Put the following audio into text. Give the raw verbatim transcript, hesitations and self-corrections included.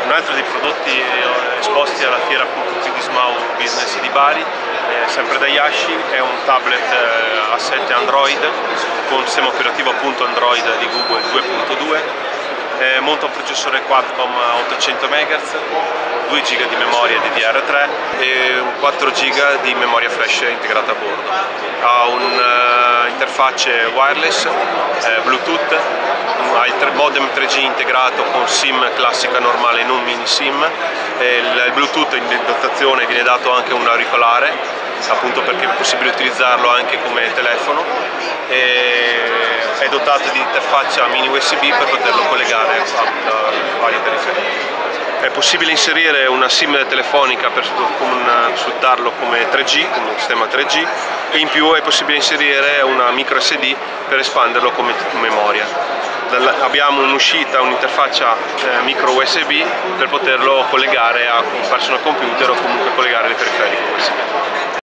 un altro dei prodotti esposti alla fiera P D SMAU Business di Bari, eh, sempre da Yashi, è un tablet eh, a sette Android con sistema operativo appunto Android di Google due punto due, eh, monta un processore Qualcomm a ottocento megahertz, due giga di memoria D D R tre e quattro giga di memoria flash integrata a bordo. Ha un'interfaccia uh, wireless, eh, Bluetooth, ha il modem tre G integrato con SIM classica normale, non mini SIM, e il Bluetooth in dotazione viene dato anche un auricolare, appunto perché è possibile utilizzarlo anche come telefono, e è dotato di interfaccia mini U S B per poterlo collegare a, a vari periferici. È possibile inserire una SIM telefonica per sfruttarlo come tre G, come un sistema tre G, e in più è possibile inserire una micro S D per espanderlo come memoria. Abbiamo un'uscita, un'interfaccia eh, micro U S B per poterlo collegare a un personal computer o comunque collegare le periferiche U S B.